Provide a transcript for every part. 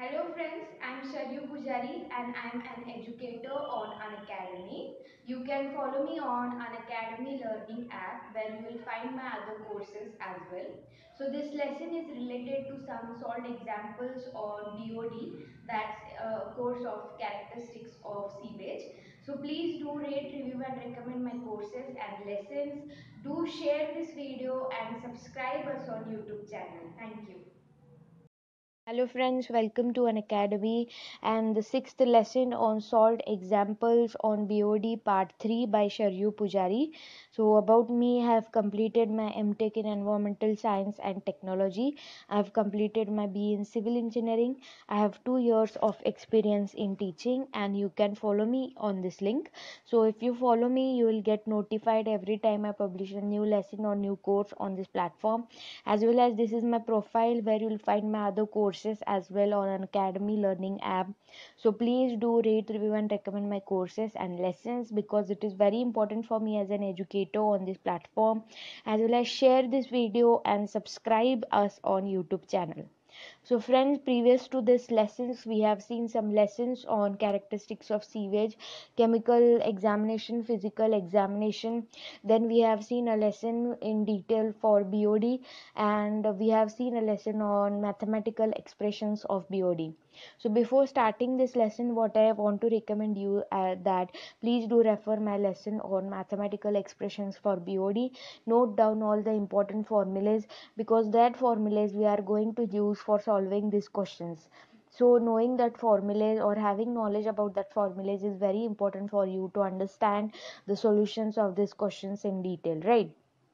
Hello friends, I'm Sharyu Pujari and I'm an educator on Unacademy. You can follow me on Unacademy Learning app where you will find my other courses as well. So this lesson is related to some solved examples on BOD, that's a course of characteristics of sewage. So please do rate, review and recommend my courses and lessons. Do share this video and subscribe us on YouTube channel. Thank you. Hello friends, welcome to Unacademy and the sixth lesson on solved examples on BOD part 3 by Sharyu Pujari. So about me, I have completed my MTech in Environmental Science and Technology. I have completed my BE in Civil Engineering. I have 2 years of experience in teaching and you can follow me on this link. So if you follow me, you will get notified every time I publish a new lesson or new course on this platform, as well as this is my profile where you will find my other courses as well on Unacademy Learning app. So please do rate, review and recommend my courses and lessons because it is very important for me as an educator on this platform, as well as share this video and subscribe us on YouTube channel. So friends, previous to this lessons, we have seen some lessons on characteristics of sewage, chemical examination, physical examination. Then we have seen a lesson in detail for BOD, and we have seen a lesson on mathematical expressions of BOD. So before starting this lesson, what I want to recommend you that please do refer my lesson on mathematical expressions for BOD. Note down all the important formulas because that formulas we are going to use for solving these questions. So knowing that formulas or having knowledge about that formulas is very important for you to understand the solutions of these questions in detail, right?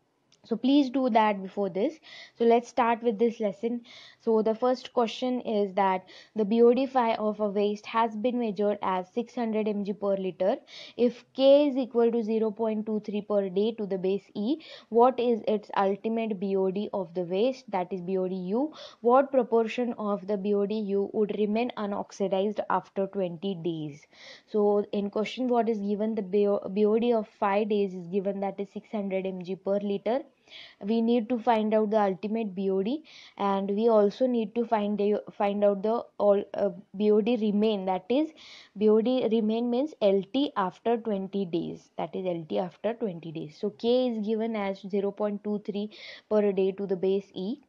So please do that before this. So let's start with this lesson. So the first question is that the BOD phi of a waste has been measured as 600 mg per liter. If K is equal to 0.23 per day to the base E, what is its ultimate BOD of the waste, that is BODU? What proportion of the BODU would remain unoxidized after 20 days? So in question what is given, the BOD of 5 days is given, that is 600 mg per liter. We need to find out the ultimate BOD, and we also need to find out the all BOD remain, that is BOD remain means LT after 20 days, that is LT after 20 days. So K is given as 0.23 per day to the base E.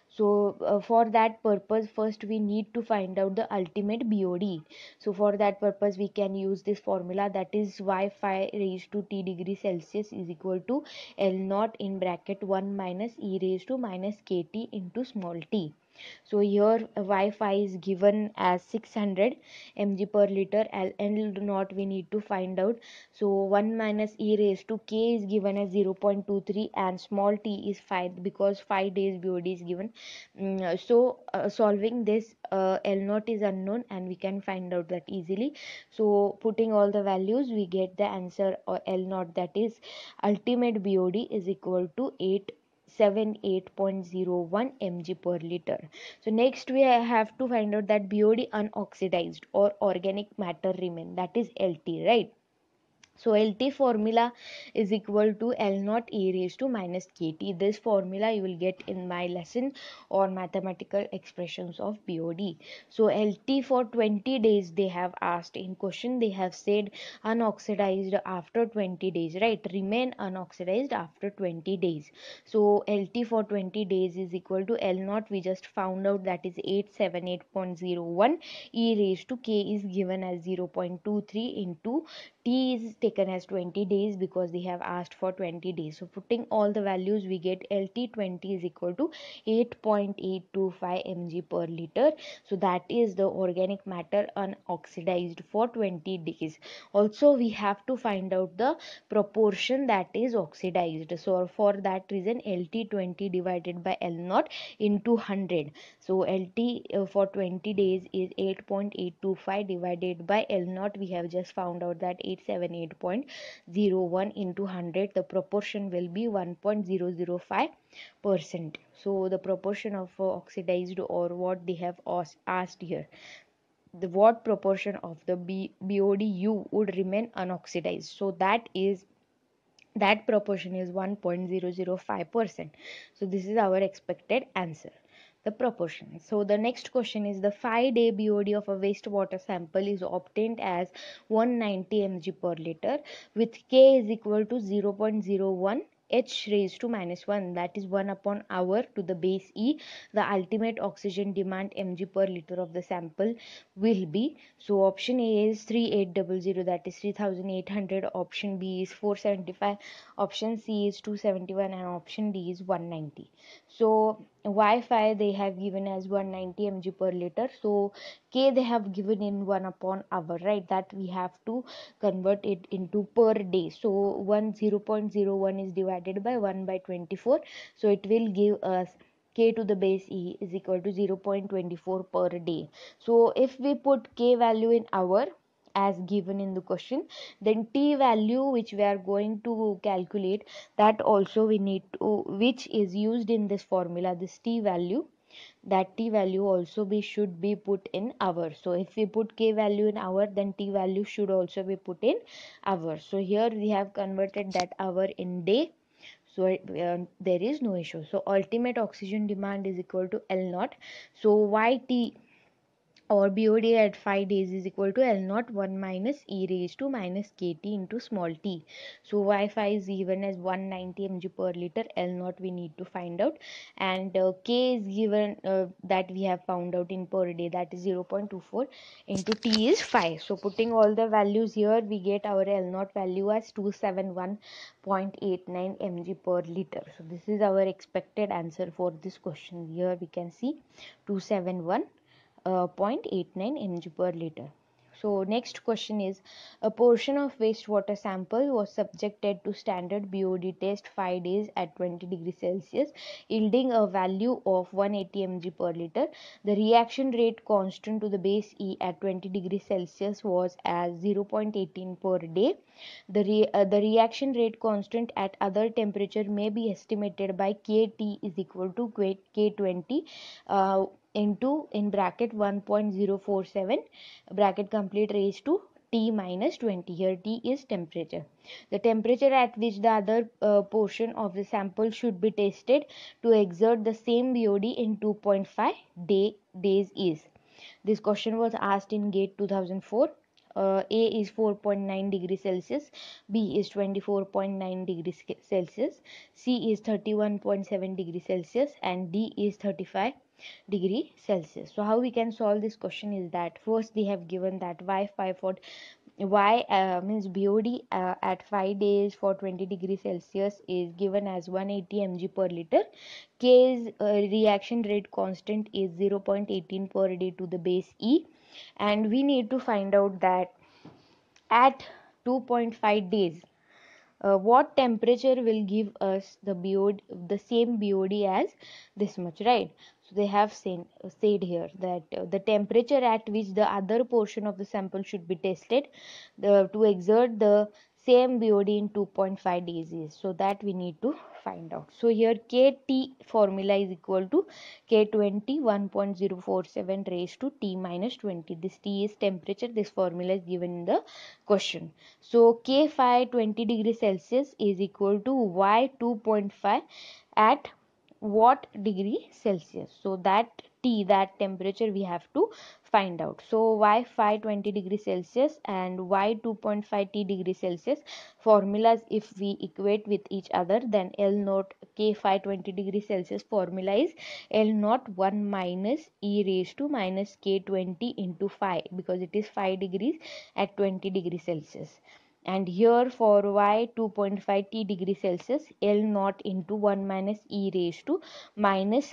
So for that purpose, first we need to find out the ultimate BOD. So for that purpose we can use this formula, that is y phi raised to t degree Celsius is equal to L naught in bracket 1 minus e raised to minus kt into small t. So here y phi is given as 600 mg per liter. L naught we need to find out. So 1 minus e raised to k is given as 0.23 and small t is 5 because 5 days BOD is given. So solving this, L naught is unknown and we can find out that easily. So putting all the values we get the answer, or L naught, that is ultimate BOD is equal to 878.01 mg per liter. So next we have to find out that BOD unoxidized or organic matter remain, that is LT, right? So LT formula is equal to L naught e raised to minus KT. This formula you will get in my lesson on mathematical expressions of BOD. So LT for 20 days they have asked in question. They have said unoxidized after 20 days, right? Remain unoxidized after 20 days. So LT for 20 days is equal to L naught. We just found out, that is 878.01. E raised to K is given as 0.23 into T is taken as 20 days because they have asked for 20 days. So putting all the values we get LT20 is equal to 8.825 mg per liter. So that is the organic matter unoxidized for 20 days. Also we have to find out the proportion that is oxidized. So for that reason LT20 divided by L naught into 100. So LT for 20 days is 8.825 divided by L naught. We have just found out that 878.01 into 100. The proportion will be 1.005%. So the proportion of oxidized, or what they have asked here, the what proportion of the BODU would remain unoxidized. So that proportion is 1.005%. So this is our expected answer. the proportion. So the next question is the 5-day BOD of a wastewater sample is obtained as 190 mg per liter with K is equal to 0.01 H raised to minus 1, that is 1 upon hour to the base E. The ultimate oxygen demand mg per liter of the sample will be, so option A is 3800, that is 3800, option B is 475, option C is 271, and option D is 190. So Wi-Fi they have given as 190 mg per liter, so K they have given in 1 upon hour, right? That we have to convert it into per day. So 0.01 is divided by 1 by 24, so it will give us K to the base E is equal to 0.24 per day. So if we put K value in hour as given in the question, then T value which we are going to calculate, that also we need to, which is used in this formula, this T value, that T value also be should be put in hours. So if we put K value in hour, then T value should also be put in hours. So here we have converted that hour in day, so there is no issue. So ultimate oxygen demand is equal to L naught. So YT or BOD at 5 days is equal to L naught 1 minus e raised to minus kt into small t. So Wi-Fi is given as 190 mg per liter, L naught we need to find out, and K is given that we have found out in per day, that is 0.24 into T is 5. So putting all the values here, we get our L naught value as 271.89 mg per liter. So this is our expected answer for this question. Here we can see 271 0.89 mg per liter. So next question is, a portion of wastewater sample was subjected to standard BOD test 5 days at 20 degrees Celsius, yielding a value of 180 mg per liter. The reaction rate constant to the base E at 20 degrees Celsius was as 0.18 per day. The reaction rate constant at other temperature may be estimated by Kt is equal to K20 into in bracket 1.047 bracket complete raised to T minus 20. Here T is temperature. The temperature at which the other portion of the sample should be tested to exert the same BOD in 2.5 days is. This question was asked in GATE 2004. A is 4.9 degrees Celsius, B is 24.9 degrees Celsius, C is 31.7 degrees Celsius, and D is 35 Celsius. So how we can solve this question is that first they have given that Wi-Fi for Y means BOD at 5 days for 20 degrees Celsius is given as 180 mg per liter. K's reaction rate constant is 0.18 per day to the base E, and we need to find out that at 2.5 days what temperature will give us the BOD, the same BOD as this much, right? So they have said here that the temperature at which the other portion of the sample should be tested to exert the same BOD in 2.5 days is, so that we need to find out. So here KT formula is equal to K20 1.047 raised to T minus 20. This T is temperature. This formula is given in the question. So K5 20 degrees Celsius is equal to Y 2.5 at what degree Celsius? So that T, that temperature we have to find out. So Y5 20 degrees Celsius and Y 2.5 T degrees Celsius formulas, if we equate with each other, then L naught K5 20 degrees Celsius formula is L naught 1 minus e raised to minus K20 into 5, because it is 5 degrees at 20 degrees Celsius. And here for Y 2.5 T degree Celsius, L naught into 1 minus e raised to minus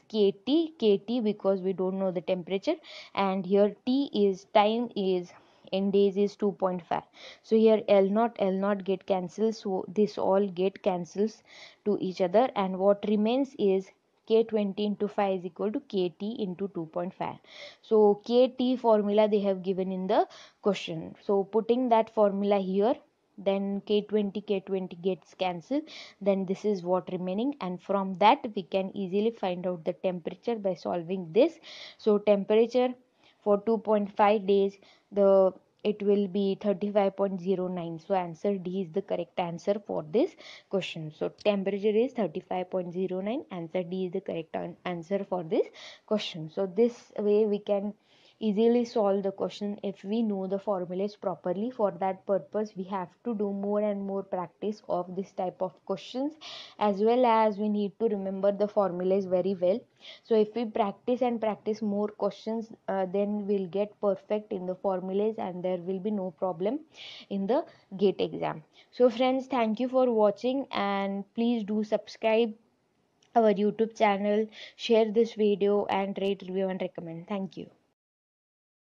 KT because we don't know the temperature, and here T is time is in days is 2.5. So here L naught get cancelled, so this all get cancels to each other, and what remains is K20 into 5 is equal to KT into 2.5. So KT formula they have given in the question. So putting that formula here, then K20 gets cancelled, then this is what remaining, and from that we can easily find out the temperature by solving this. So temperature for 2.5 days, the it will be 35.09. So answer D is the correct answer for this question. So temperature is 35.09. Answer D is the correct answer for this question. So this way we can easily solve the question if we know the formulas properly. For that purpose we have to do more and more practice of this type of questions, as well as we need to remember the formulas very well. So if we practice and practice more questions, then we'll get perfect in the formulas and there will be no problem in the gate exam. So friends, thank you for watching, and please do subscribe our YouTube channel, share this video, and rate, review and recommend. Thank you.